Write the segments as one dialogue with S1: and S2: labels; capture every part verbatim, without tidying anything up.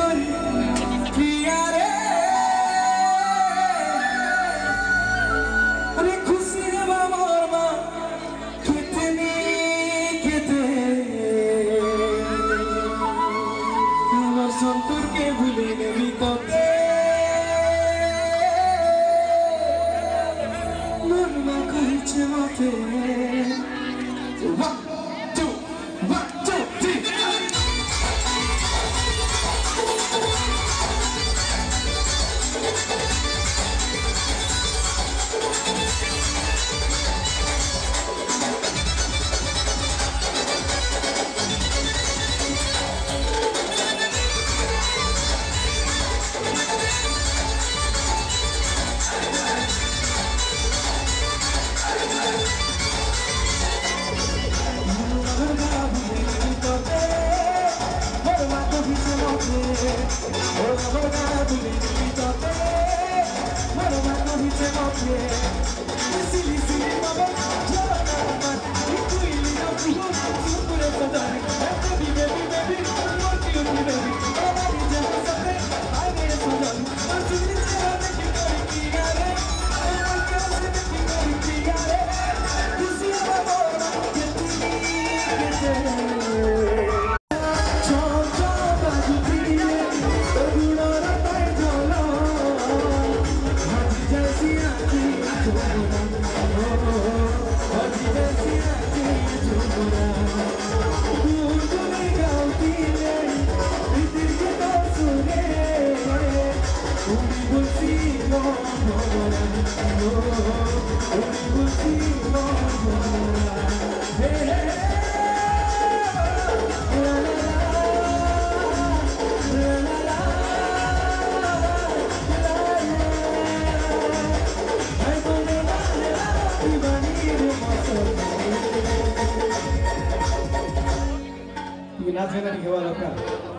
S1: नाचगानारी हवा दरकार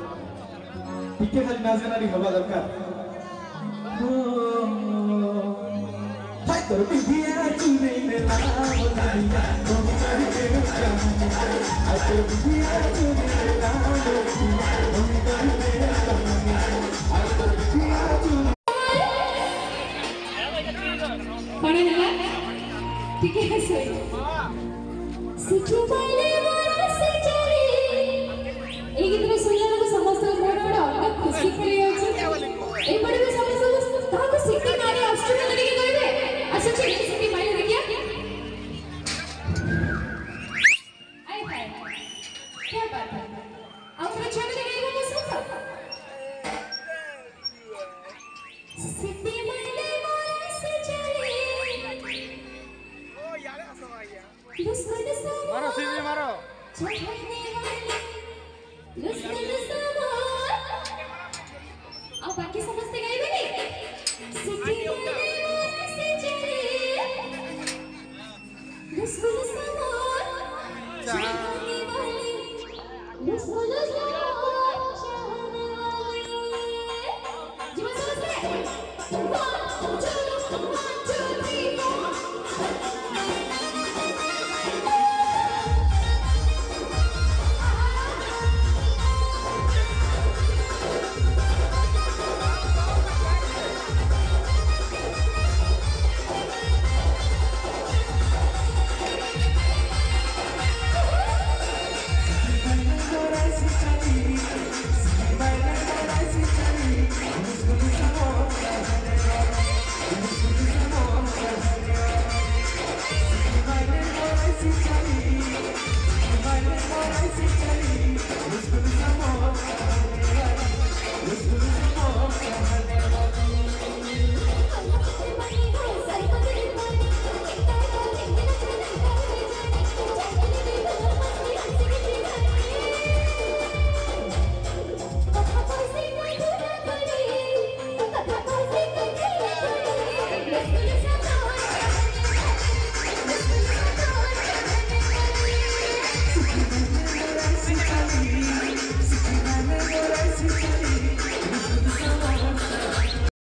S1: टिके खाली नाचगानारी हवा दरकार हाय तोर बिबिया चुने ने लावलिया तुम करके जाने हाय तोर बिबिया चुने ने लावलिया तुम करके जाने हाय तोर बिबिया चुने
S2: पढ़े ना ठीक है सही सिचु वाले से चली एक इतना सुनने को समस्त बड़ा बड़ा अलग खुशी पड़ी है एक बड़े में समस्त कहाँ को सिटी मारे ऑस्ट्रेलिया लड़के गए थे अच्छा चलिए सिटी मारे लगे क्या आई हाय क्या बात है आप लोग चाहे लगे वो मौसम सिटी मारे मारे से चली ओ यार ऐसा आ गया दुश्मन से मारो सीधी मारो लुस्का लुस्का मार अब बाकी समझते गए भी नहीं सिटी वाले वाले से चले लुस्का लुस्का मार चाहने वाले लुस्का लुस्का मार चाहने वाले जी मैं समझते one two one two three four
S3: Let's go.